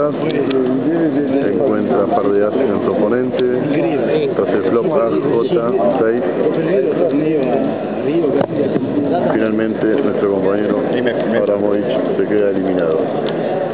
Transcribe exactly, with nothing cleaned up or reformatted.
ronda, se encuentra par de ases en su oponente, tras el flop A, J, seis. Finalmente nuestro compañero Abramovich se queda eliminado.